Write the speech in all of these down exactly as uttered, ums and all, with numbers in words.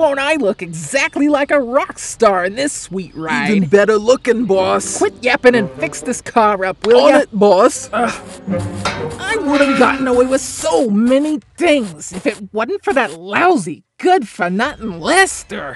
Won't I look exactly like a rock star in this sweet ride? Even better looking, boss. Quit yapping and fix this car up, will On ya? it, boss. I would have gotten away with so many things if it wasn't for that lousy, good-for-nothing Lester.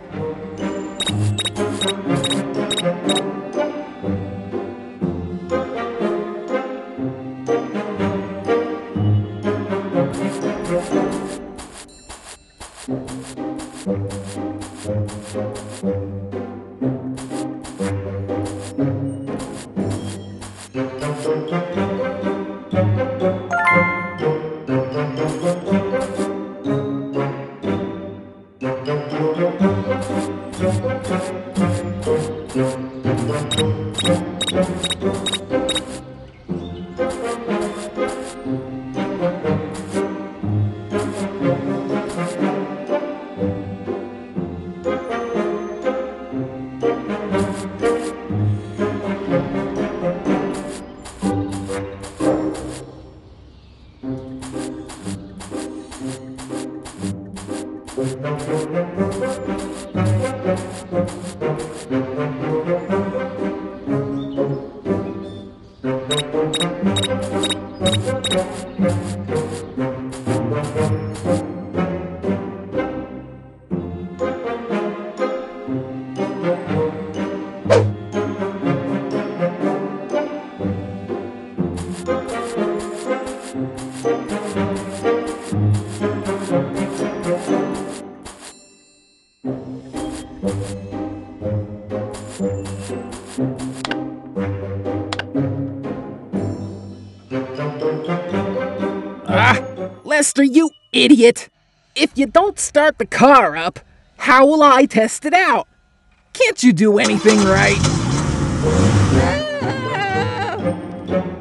Ah, Lester, you idiot! If you don't start the car up, how will I test it out? Can't you do anything right? Ah!